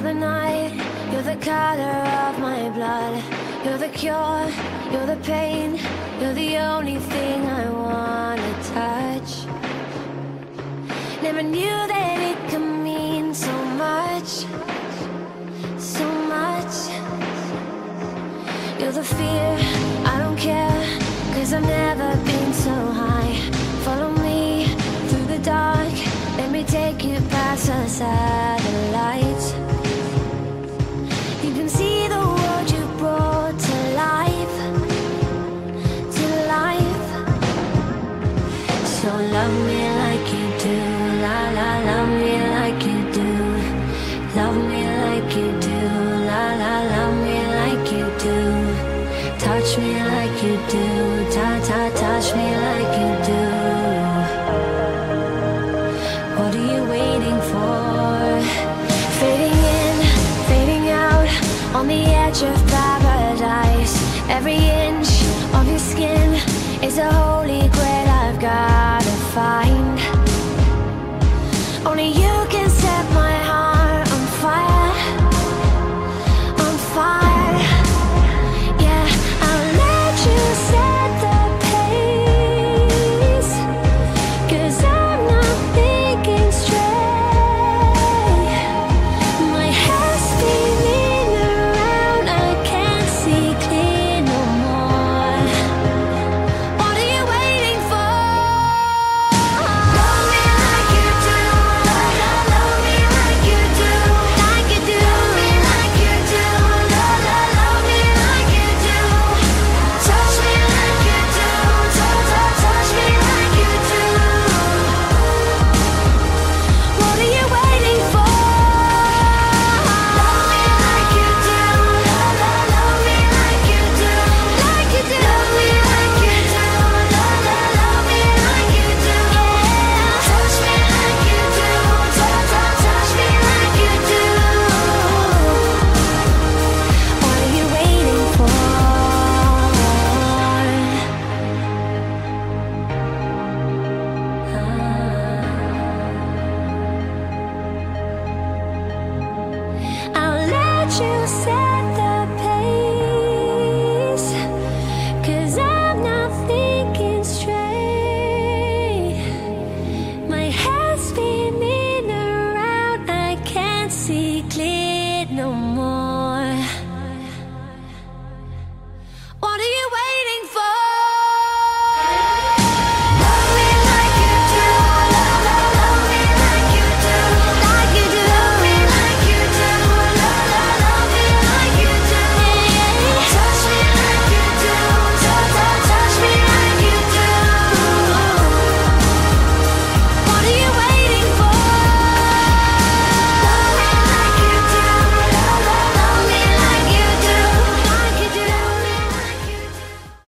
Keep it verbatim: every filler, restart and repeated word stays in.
the night, you're the color of my blood. You're the cure, you're the pain, you're the only thing I wanna touch. Never knew that it could mean so much, so much. You're the fear, I don't care, cause I've never been so high. Follow me through the dark, let me take you past the satellites. You can see the world you brought to life, to life. So love me like you do, la la, love me like you do. Love me like you do, la la, love me like you do. Touch me like you do, ta ta, touch me like you do. What are you waiting for? Fading in, fading out, on the edge of paradise. Every inch of your skin is a whole